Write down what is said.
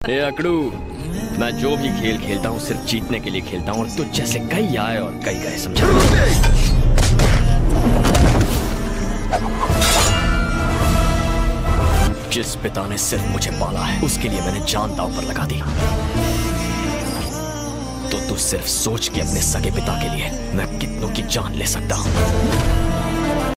ए अकड़ू, मैं जो भी खेल खेलता हूँ सिर्फ जीतने के लिए खेलता हूँ, और तुझ जैसे कई आए और कई गए, समझा? जिस पिता ने सिर्फ मुझे पाला है उसके लिए मैंने जान दांव पर लगा दी, तो तू सिर्फ सोच के अपने सगे पिता के लिए मैं कितनों की जान ले सकता हूँ।